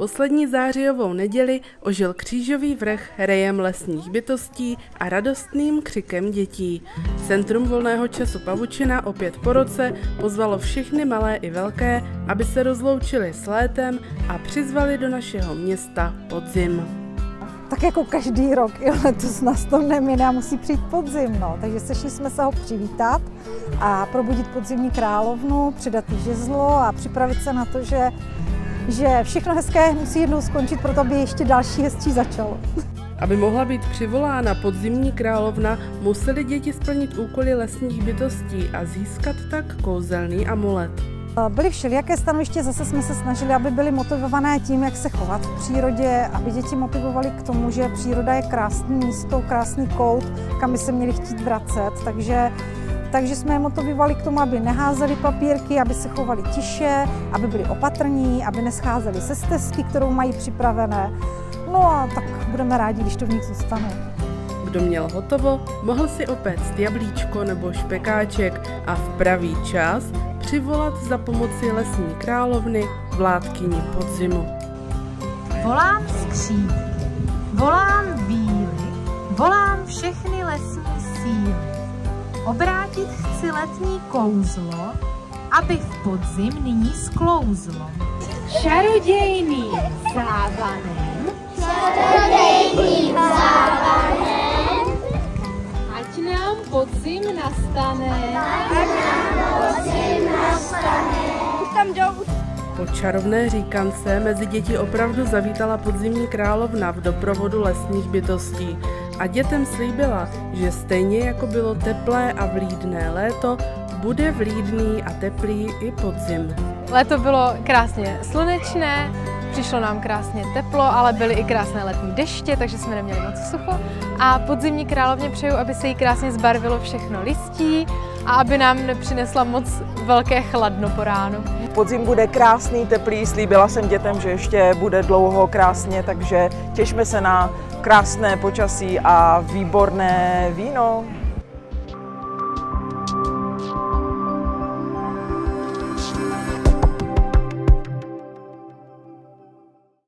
poslední zářijovou neděli ožil Křížový vrch rejem lesních bytostí a radostným křikem dětí. Centrum volného času Pavučina opět po roce pozvalo všechny malé i velké, aby se rozloučili s létem a přizvali do našeho města podzim. Tak jako každý rok, i letos nás to nemine a musí přijít podzim, no. Takže sešli jsme se ho přivítat a probudit podzimní královnu, přidat jí žezlo a připravit se na to, že všechno hezké musí jednou skončit, proto aby ještě další hezčí začalo. Aby mohla být přivolána podzimní královna, museli děti splnit úkoly lesních bytostí a získat tak kouzelný amulet. Byly všelijaké stanoviště, zase jsme se snažili, aby byly motivované tím, jak se chovat v přírodě, aby děti motivovali k tomu, že příroda je krásné místo, krásný kout, kam by se měli chtít vracet. Takže jsme je motivovali k tomu, aby neházeli papírky, aby se chovali tiše, aby byli opatrní, aby nescházeli se stezky, kterou mají připravené. No a tak budeme rádi, když to v nich zůstane. Kdo měl hotovo, mohl si opéct jablíčko nebo špekáček a v pravý čas přivolat za pomoci lesní královny vládkyni podzimu. Volám skřídky, volám víly, volám všechny lesní síly. Obrátit chci letní kouzlo, aby v podzim nyní sklouzlo. Čarodějným závanem, ať nám podzim nastane. Po čarovné říkance mezi děti opravdu zavítala podzimní královna v doprovodu lesních bytostí a dětem slíbila, že stejně jako bylo teplé a vlídné léto, bude vlídný a teplý i podzim. Léto bylo krásně slunečné, přišlo nám krásně teplo, ale byly i krásné letní deště, takže jsme neměli moc sucho. A podzimní královně přeju, aby se jí krásně zbarvilo všechno listí a aby nám nepřinesla moc velké chladno po ránu. Podzim bude krásný, teplý, slíbila jsem dětem, že ještě bude dlouho krásně, takže těšme se na krásné počasí a výborné víno.